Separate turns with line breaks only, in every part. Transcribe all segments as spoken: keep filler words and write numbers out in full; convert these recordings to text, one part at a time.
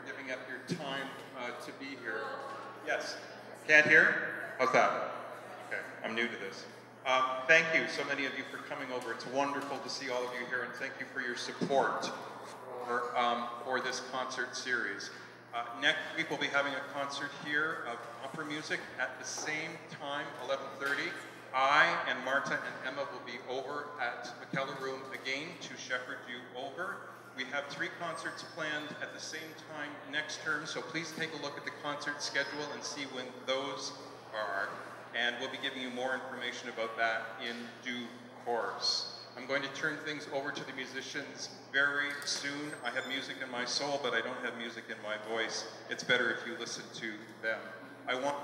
for giving up your time uh, to be here. Yes? Can't hear? How's that? Okay, I'm new to this. Um, thank you, so many of you, for coming over. It's wonderful to see all of you here, and thank you for your support for, um, for this concert series. Uh, next week we'll be having a concert here of opera music at the same time, eleven thirty. I and Marta and Emma will be over at McKellar Room again to shepherd you over. We have three concerts planned at the same time next term, so please take a look at the concert schedule and see when those are, and we'll be giving you more information about that in due course. I'm going to turn things over to the musicians very soon. I have music in my soul, but I don't have music in my voice. It's better if you listen to them. I want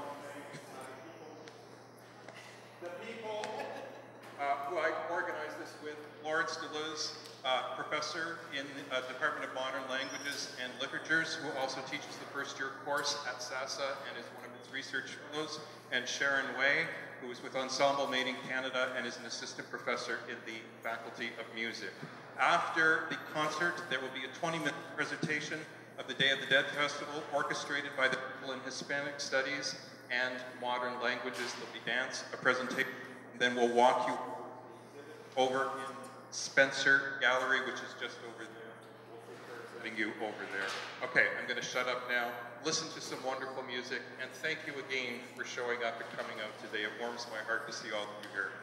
the people uh, who I organized this with, Lawrence DeLuz, uh, professor in the uh, Department of Modern Languages and Literatures, who also teaches the first year course at SASAH and is one of its research fellows, and Sharon Way, who is with Ensemble Made in Canada and is an assistant professor in the Faculty of Music. After the concert, there will be a twenty minute presentation of the Day of the Dead Festival, orchestrated by the people in Hispanic Studies and Modern Languages. There'll be dance, a presentation, and then we'll walk you over in Spencer Gallery, which is just over there. We'll be you over there. Okay, I'm going to shut up now. Listen to some wonderful music, and thank you again for showing up and coming out today. It warms my heart to see all of you here.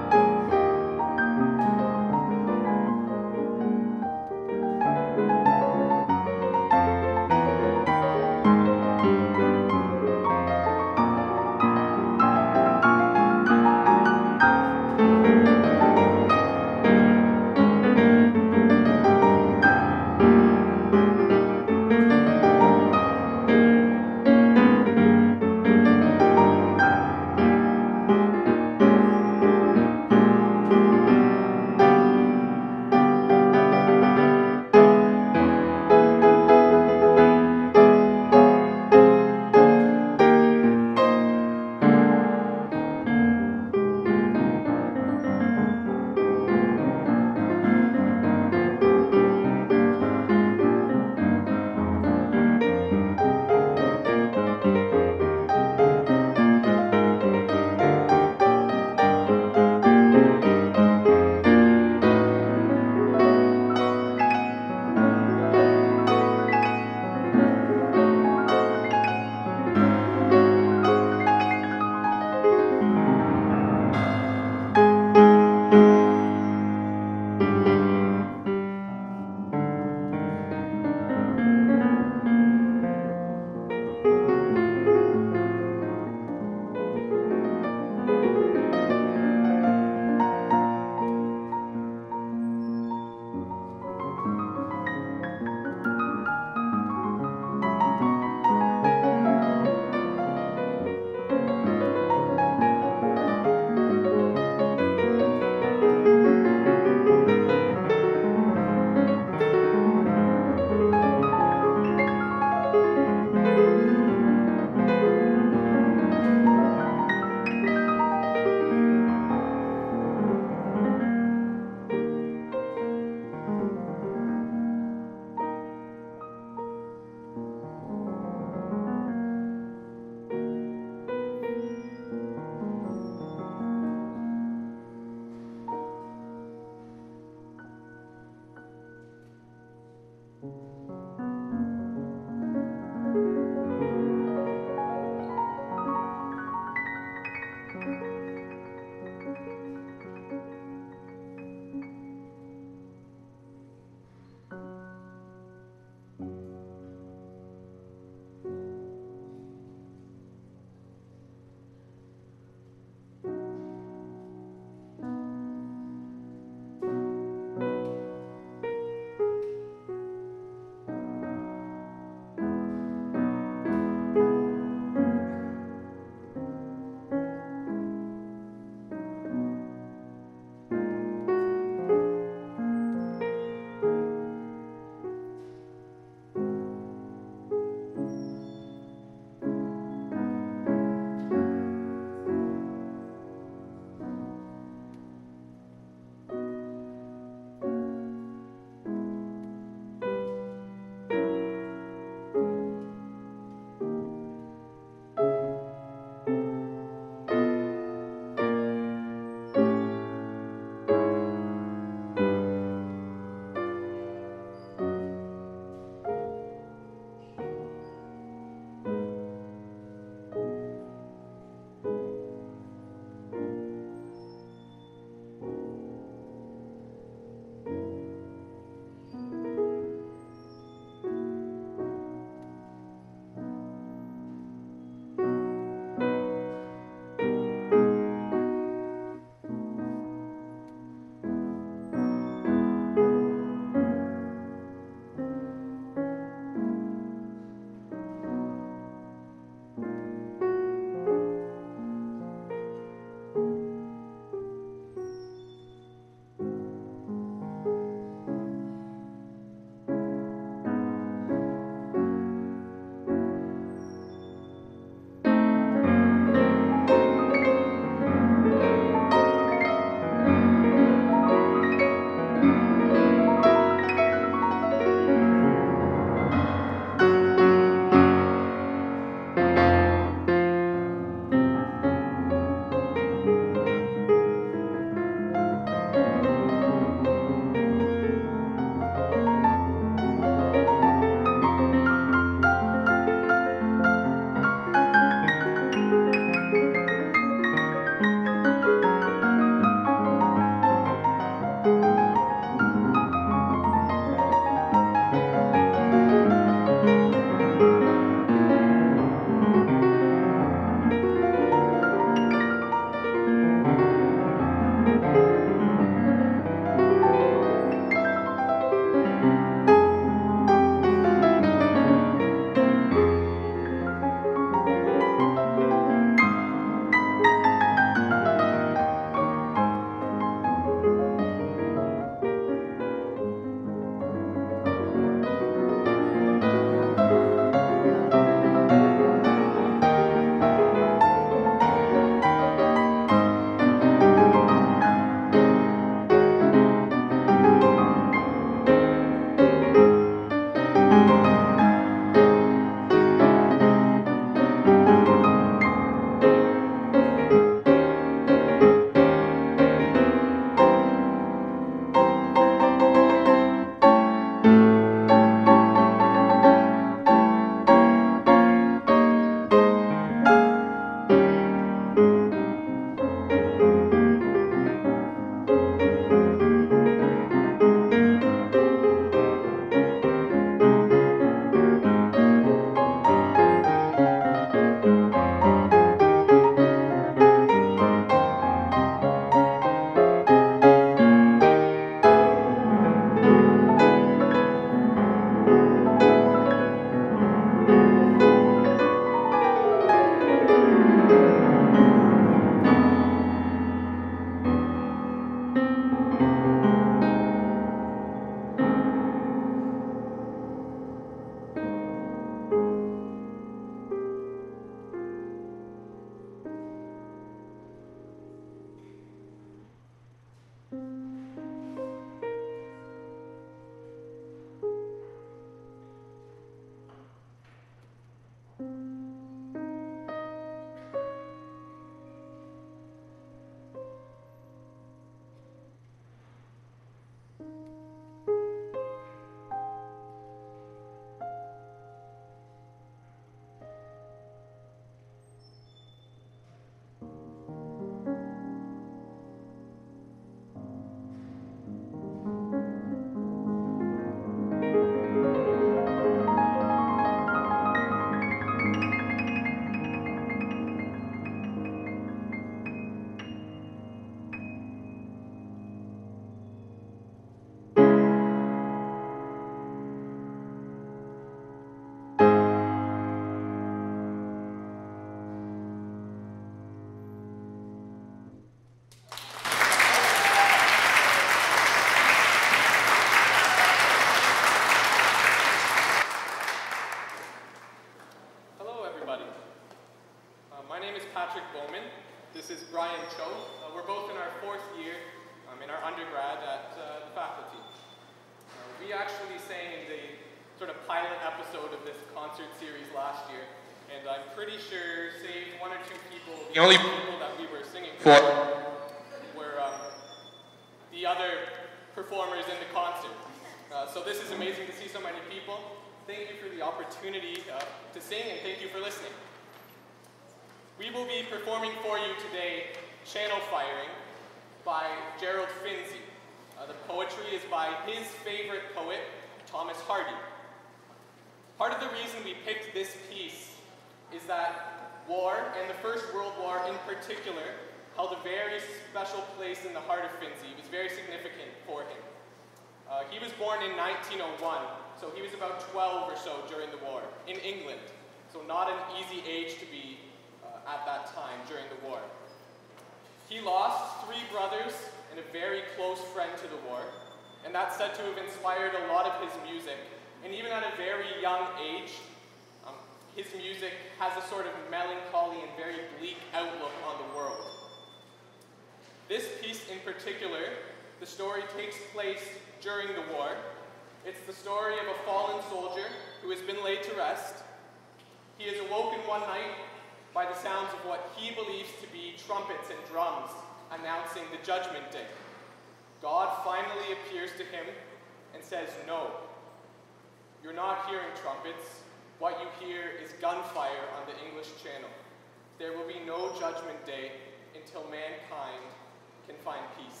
sang in the sort of pilot episode of this concert series last year, and I'm pretty sure, save one or two people, the only people that we were singing for were um, the other performers in the concert. Uh, so this is amazing to see so many people. Thank you for the opportunity uh, to sing, and thank you for listening. We will be performing for you today Channel Firing by Gerald Finzi. Uh, the poetry is by his favorite poet, Thomas Hardy. Part of the reason we picked this piece is that war, and the First World War in particular, held a very special place in the heart of Finzi. It was very significant for him. Uh, he was born in nineteen oh one, so he was about twelve or so during the war, in England. So not an easy age to be uh, at that time during the war. He lost three brothers and a very close friend to the war, and that's said to have inspired a lot of his music. And even at a very young age, um, his music has a sort of melancholy and very bleak outlook on the world. This piece in particular, the story takes place during the war. It's the story of a fallen soldier who has been laid to rest. He is awoken one night by the sounds of what he believes to be trumpets and drums announcing the judgment day. God finally appears to him and says, "No, you're not hearing trumpets. What you hear is gunfire on the English Channel. There will be no judgment day until mankind can find peace."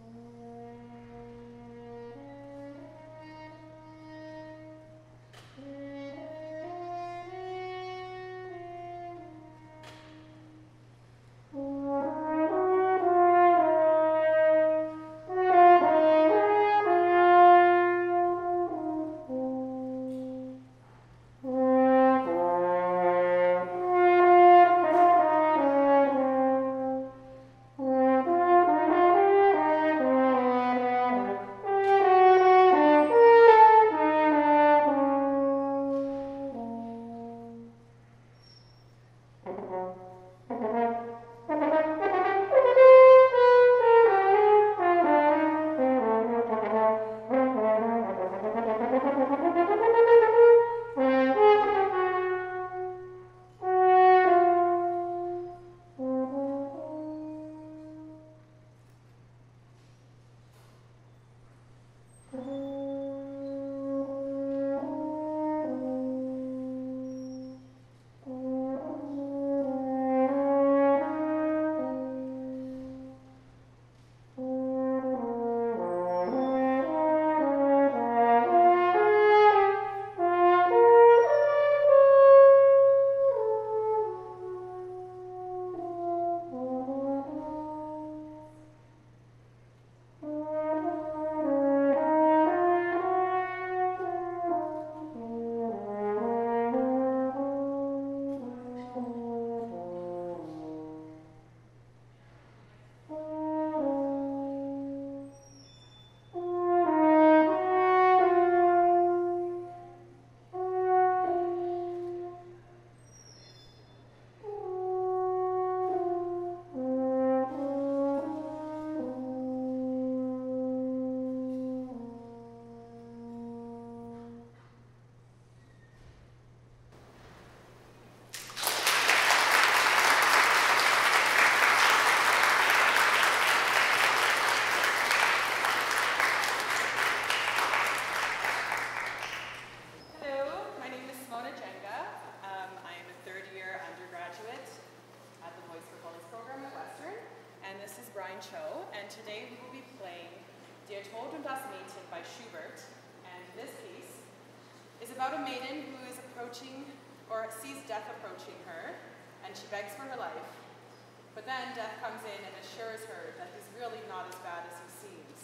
about a maiden who is approaching, or sees death approaching her, and she begs for her life. But then death comes in and assures her that he's really not as bad as he seems.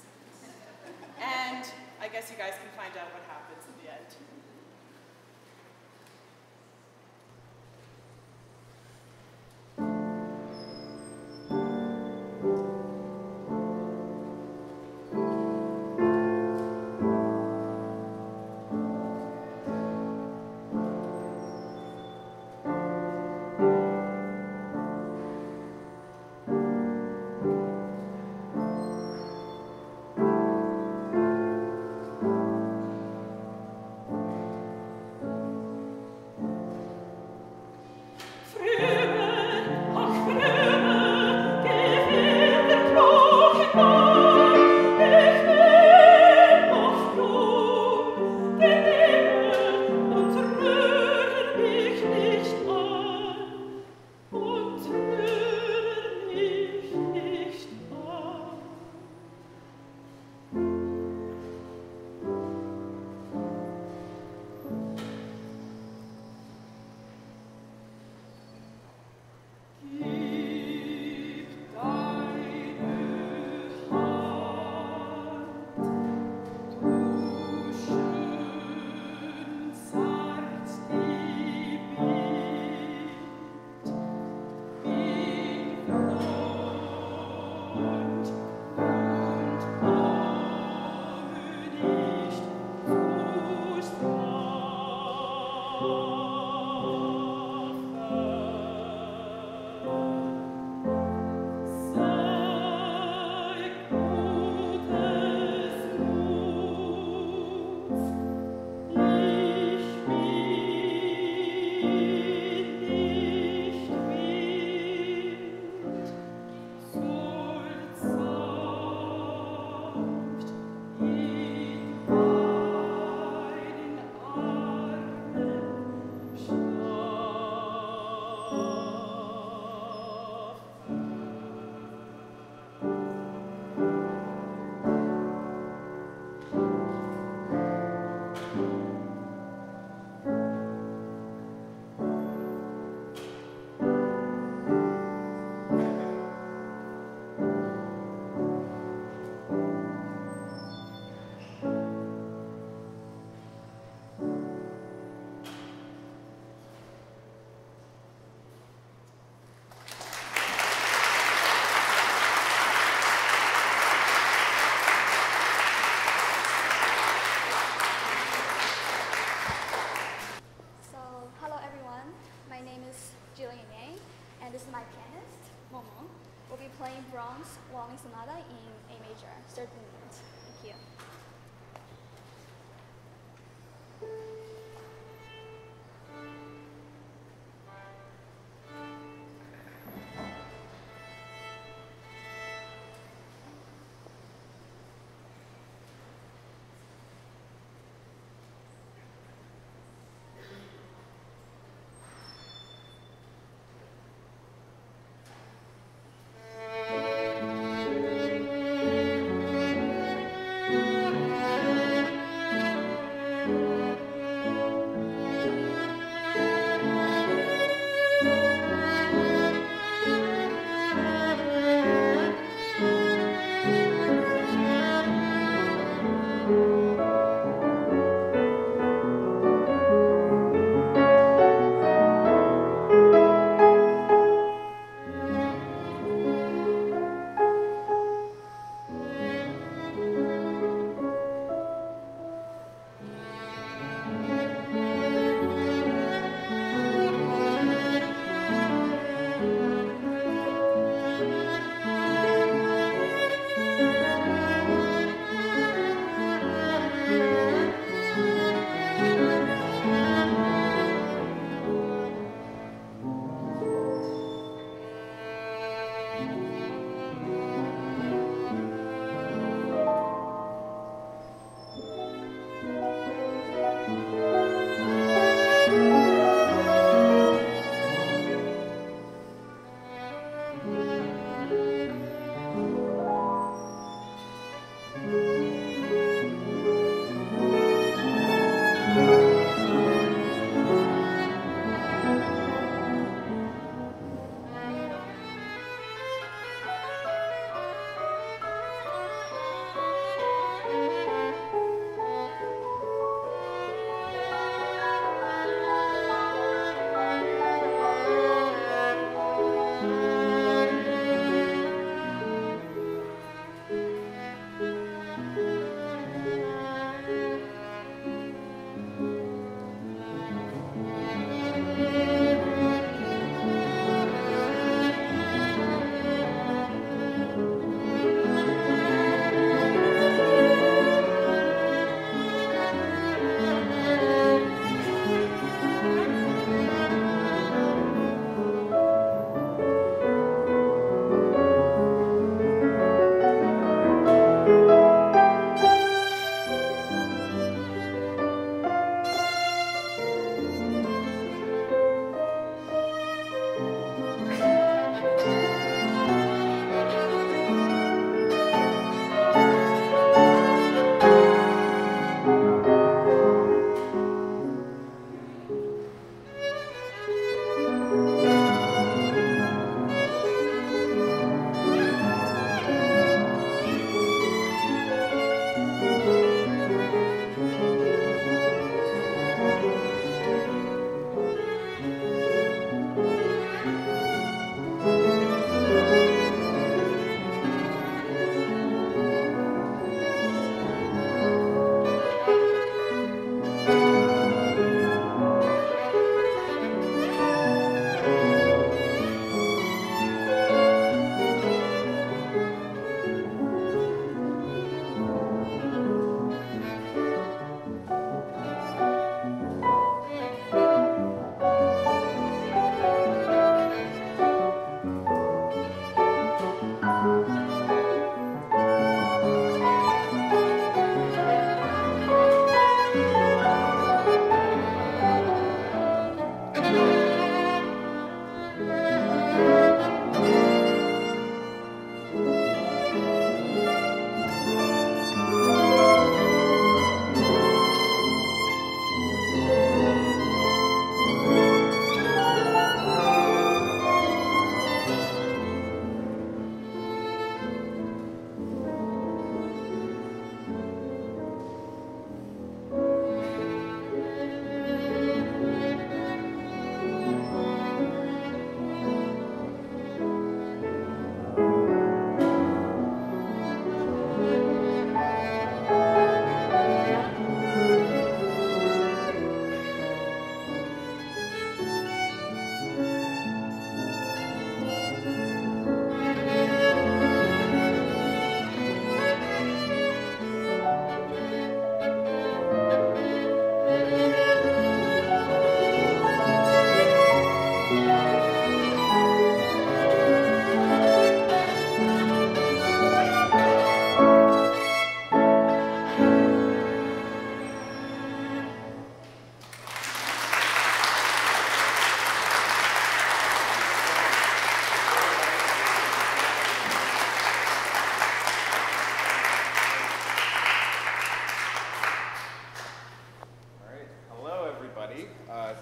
And I guess you guys can find out what happens in the end.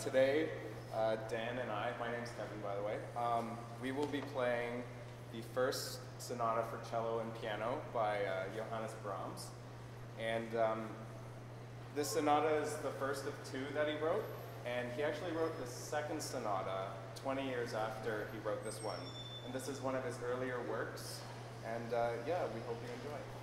today, uh, Dan and I, my name's Kevin by the way, um, we will be playing the first sonata for cello and piano by uh, Johannes Brahms. And um, this sonata is the first of two that he wrote, and he actually wrote the second sonata twenty years after he wrote this one. And this is one of his earlier works, and uh, yeah, we hope you enjoy.